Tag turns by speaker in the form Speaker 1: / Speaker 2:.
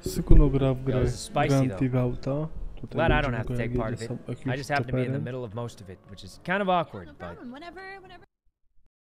Speaker 1: Sykuno gra w
Speaker 2: Yo,
Speaker 1: grę
Speaker 2: this is spicy,
Speaker 1: Grand
Speaker 2: though.
Speaker 1: Theft Auto. Tutaj
Speaker 2: Glad I don't
Speaker 1: będziemy
Speaker 2: have to
Speaker 1: go, jak
Speaker 2: take part
Speaker 1: jedzie
Speaker 2: of it.
Speaker 1: sam jakimś
Speaker 2: I just happen to be in the
Speaker 1: toperem.
Speaker 2: middle of most of it, which is kind of awkward,
Speaker 3: No
Speaker 2: but
Speaker 3: problem. Whatever